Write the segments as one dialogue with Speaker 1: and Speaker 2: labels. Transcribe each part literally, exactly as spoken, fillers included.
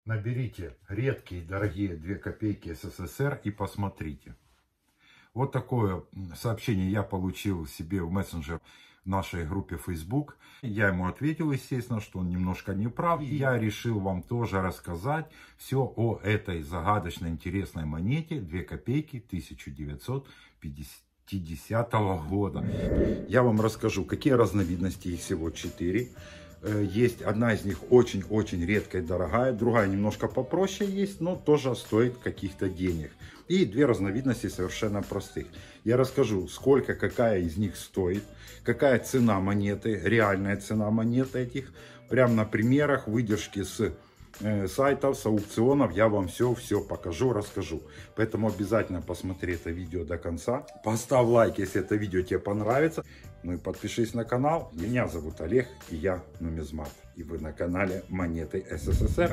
Speaker 1: Наберите редкие, дорогие две копейки СССР и посмотрите. Вот такое сообщение я получил себе в мессенджер в нашей группе Facebook. Я ему ответил, естественно, что он немножко не прав. И я решил вам тоже рассказать все о этой загадочной интересной монете две копейки тысяча девятьсот пятидесятого года. Я вам расскажу, какие разновидности, их всего четыре. Есть одна из них очень-очень редкая и дорогая, другая немножко попроще есть, но тоже стоит каких-то денег. И две разновидности совершенно простых. Я расскажу, сколько, какая из них стоит, какая цена монеты, реальная цена монеты этих. Прямо на примерах, выдержки с э, сайтов, с аукционов я вам все-все покажу, расскажу. Поэтому обязательно посмотри это видео до конца. Поставь лайк, если это видео тебе понравится. Ну и подпишись на канал. Меня зовут Олег, и я нумизмат. И вы на канале Монеты СССР.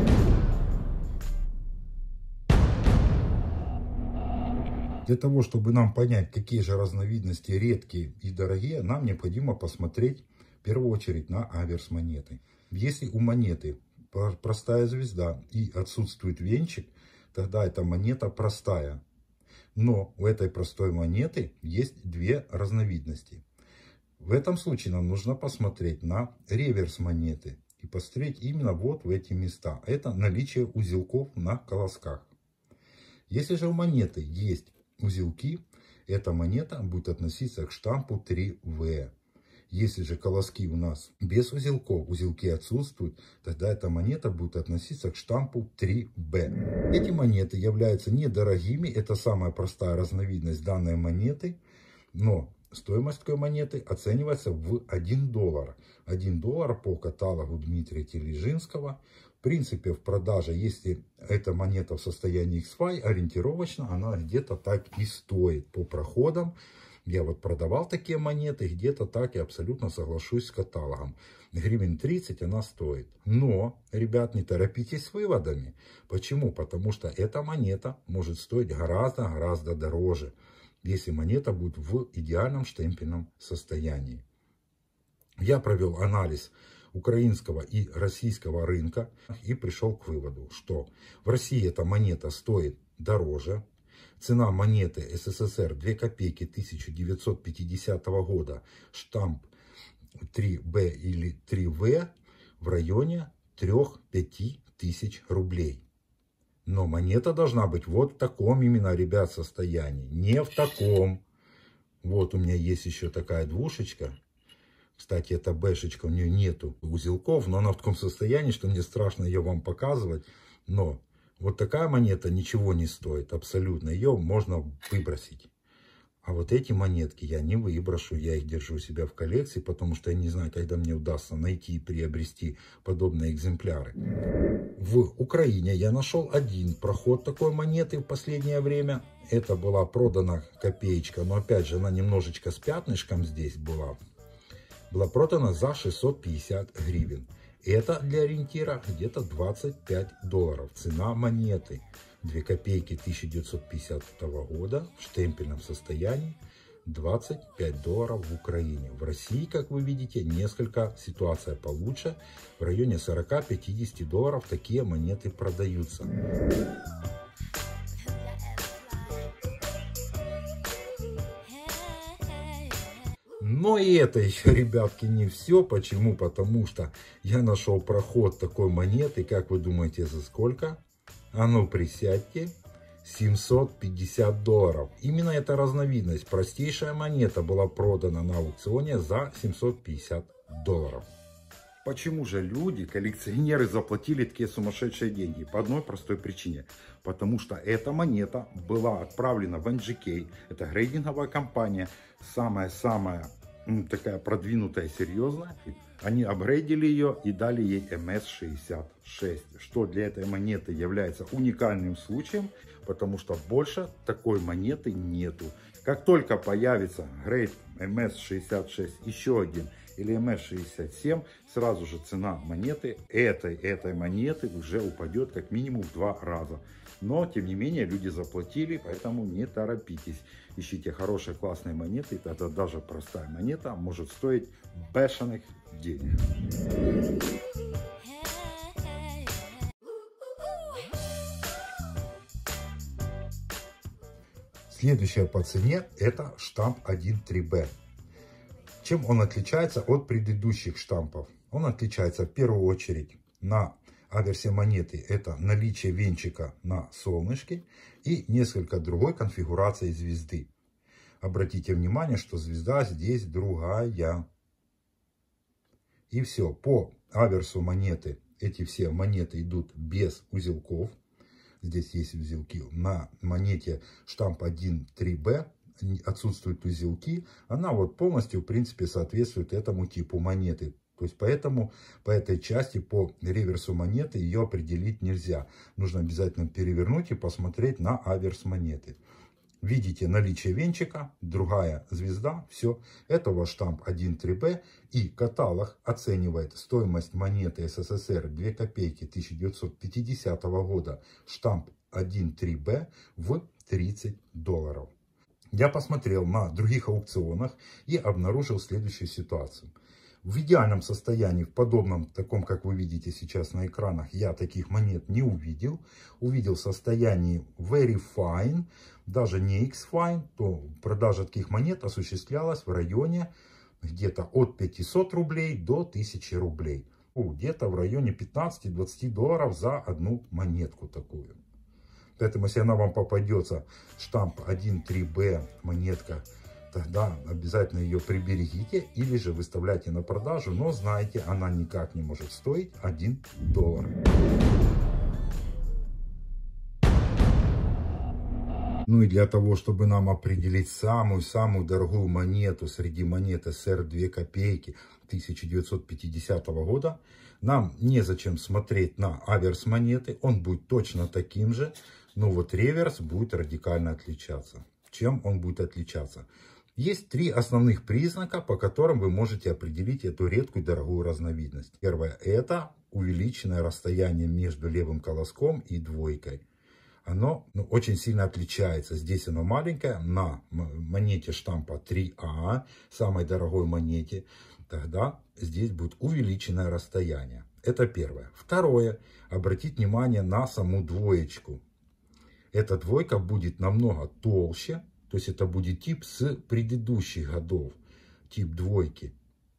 Speaker 1: Для того, чтобы нам понять, какие же разновидности редкие и дорогие, нам необходимо посмотреть в первую очередь на аверс монеты. Если у монеты простая звезда и отсутствует венчик, тогда эта монета простая. Но у этой простой монеты есть две разновидности. В этом случае нам нужно посмотреть на реверс монеты и посмотреть именно вот в эти места. Это наличие узелков на колосках. Если же у монеты есть узелки, эта монета будет относиться к штампу три вэ. Если же колоски у нас без узелков, узелки отсутствуют, тогда эта монета будет относиться к штампу три бэ. Эти монеты являются недорогими, это самая простая разновидность данной монеты, но стоимость такой монеты оценивается в один доллар. один доллар по каталогу Дмитрия Тележинского. В принципе, в продаже, если эта монета в состоянии икс уай, ориентировочно она где-то так и стоит по проходам. Я вот продавал такие монеты, где-то так, я абсолютно соглашусь с каталогом. Гривен тридцать она стоит. Но, ребят, не торопитесь с выводами. Почему? Потому что эта монета может стоить гораздо-гораздо дороже, если монета будет в идеальном штемпельном состоянии. Я провел анализ украинского и российского рынка и пришел к выводу, что в России эта монета стоит дороже. Цена монеты СССР две копейки тысяча девятьсот пятидесятого года, штамп три бэ или три вэ в районе трёх-пяти тысяч рублей. Но монета должна быть вот в таком именно, ребят, состоянии. Не в таком. Вот у меня есть еще такая двушечка. Кстати, эта бэшечка, у нее нету узелков, но она в таком состоянии, что мне страшно ее вам показывать. Но вот такая монета ничего не стоит абсолютно. Ее можно выбросить. А вот эти монетки я не выброшу, я их держу у себя в коллекции, потому что я не знаю, когда мне удастся найти и приобрести подобные экземпляры. В Украине я нашел один проход такой монеты в последнее время. Это была продана копеечка, но опять же она немножечко с пятнышком здесь была. Была продана за шестьсот пятьдесят гривен. Это для ориентира где-то двадцать пять долларов. Цена монеты две копейки тысяча девятьсот пятидесятого года в штемпельном состоянии двадцать пять долларов в Украине. В России, как вы видите, несколько ситуация получше. В районе сорока-пятидесяти долларов такие монеты продаются. Но и это еще, ребятки, не все. Почему? Потому что я нашел проход такой монеты. Как вы думаете, за сколько? А ну, присядьте. семьсот пятьдесят долларов. Именно эта разновидность, простейшая монета, была продана на аукционе за семьсот пятьдесят долларов. Почему же люди, коллекционеры, заплатили такие сумасшедшие деньги? По одной простой причине. Потому что эта монета была отправлена в эн джи кей. Это грейдинговая компания. Самая-самая ну, такая продвинутая, серьезная. Они апгрейдили ее и дали ей эм эс шестьдесят шесть. Что для этой монеты является уникальным случаем. Потому что больше такой монеты нету. Как только появится грейд эм эс шестьдесят шесть, еще один, или эм эс шестьдесят семь, сразу же цена монеты этой, этой монеты уже упадет как минимум в два раза. Но, тем не менее, люди заплатили, поэтому не торопитесь. Ищите хорошие, классные монеты, тогда даже простая монета может стоить бешеных денег. Следующее по цене это штамп один три бэ. Чем он отличается от предыдущих штампов? Он отличается в первую очередь на аверсе монеты. Это наличие венчика на солнышке и несколько другой конфигурации звезды. Обратите внимание, что звезда здесь другая. И все. По аверсу монеты эти все монеты идут без узелков. Здесь есть узелки. На монете штамп один три бэ отсутствуют узелки. Она вот полностью, в принципе, соответствует этому типу монеты. То есть, поэтому по этой части, по реверсу монеты, ее определить нельзя. Нужно обязательно перевернуть и посмотреть на аверс монеты. Видите наличие венчика, другая звезда, все. Это ваш штамп один три бэ. И каталог оценивает стоимость монеты эс эс эс эр две копейки тысяча девятьсот пятидесятого года, штамп один три бэ в тридцать долларов. Я посмотрел на других аукционах и обнаружил следующую ситуацию. В идеальном состоянии, в подобном, таком, как вы видите сейчас на экранах, я таких монет не увидел. Увидел в состоянии very fine, даже не X-Fine, то продажа таких монет осуществлялась в районе где-то от пятисот рублей до тысячи рублей. Где-то в районе пятнадцати-двадцати долларов за одну монетку такую. Поэтому, если она вам попадется, штамп один три бэ монетка, тогда обязательно ее приберегите или же выставляйте на продажу, но знайте, она никак не может стоить один доллар. Ну и для того, чтобы нам определить самую-самую дорогую монету среди монет эс эс эс эр две копейки тысяча девятьсот пятидесятого года, нам незачем смотреть на аверс монеты, он будет точно таким же, но вот реверс будет радикально отличаться. Чем он будет отличаться? Есть три основных признака, по которым вы можете определить эту редкую дорогую разновидность. Первое – это увеличенное расстояние между левым колоском и двойкой. Оно ну, очень сильно отличается. Здесь оно маленькое, на монете штампа три а, самой дорогой монете, тогда здесь будет увеличенное расстояние. Это первое. Второе – обратить внимание на саму двоечку. Эта двойка будет намного толще. То есть это будет тип с предыдущих годов, тип двойки.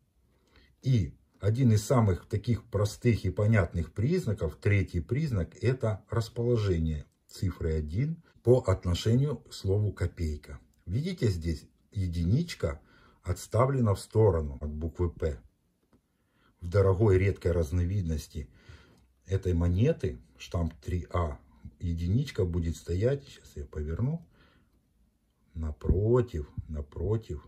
Speaker 1: И один из самых таких простых и понятных признаков, третий признак, это расположение цифры один по отношению к слову копейка. Видите, здесь единичка отставлена в сторону от буквы П. В дорогой редкой разновидности этой монеты, штамп три а, единичка будет стоять, сейчас я поверну, напротив, напротив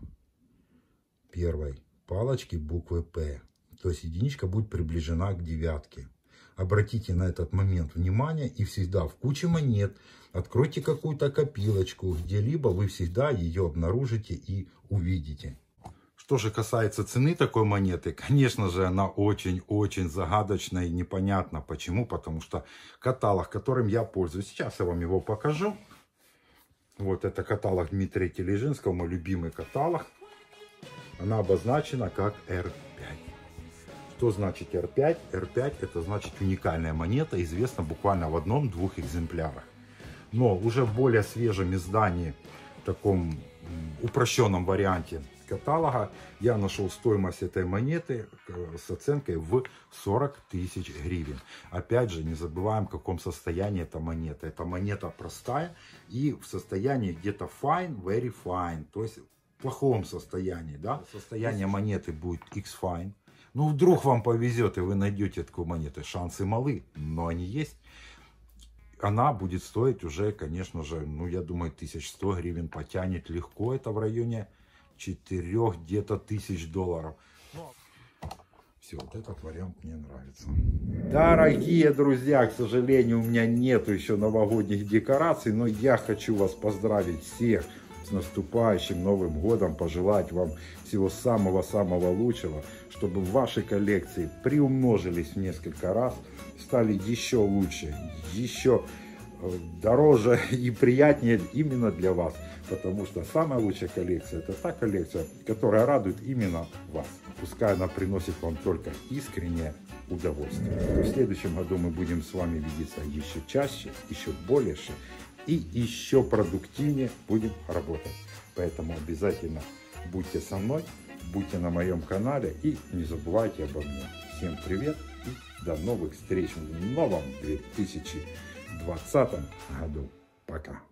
Speaker 1: первой палочки буквы П. То есть единичка будет приближена к девятке. Обратите на этот момент внимание и всегда в куче монет откройте какую-то копилочку, где-либо вы всегда ее обнаружите и увидите. Что же касается цены такой монеты, конечно же, она очень-очень загадочная и непонятна. Почему? Потому что каталог, которым я пользуюсь, сейчас я вам его покажу. Вот это каталог Дмитрия Тележинского, мой любимый каталог. Она обозначена как эр пять. Что значит эр пять? эр пять это значит уникальная монета, известна буквально в одном-двух экземплярах. Но уже в более свежем издании, в таком упрощенном варианте каталога, я нашел стоимость этой монеты с оценкой в сорок тысяч гривен. Опять же, не забываем, в каком состоянии эта монета. Эта монета простая и в состоянии где-то fine, very fine, то есть в плохом состоянии. Да? Состояние монеты будет X-fine. Ну, вдруг вам повезет, и вы найдете такую монету. Шансы малы, но они есть. Она будет стоить уже, конечно же, ну, я думаю, тысяча сто гривен потянет легко. Это в районе четырёх где-то тысяч долларов. Все, вот этот вариант мне нравится. Дорогие друзья, к сожалению, у меня нету еще новогодних декораций, но я хочу вас поздравить всех с наступающим Новым годом, пожелать вам всего самого-самого лучшего, чтобы в вашей коллекции приумножились в несколько раз, стали еще лучше, еще дороже и приятнее именно для вас. Потому что самая лучшая коллекция — это та коллекция, которая радует именно вас. Пускай она приносит вам только искреннее удовольствие. В следующем году мы будем с вами видеться еще чаще, еще больше. и еще продуктивнее будем работать. Поэтому обязательно будьте со мной, будьте на моем канале и не забывайте обо мне. Всем привет и до новых встреч в новом две тысячи двадцатом году. Пока.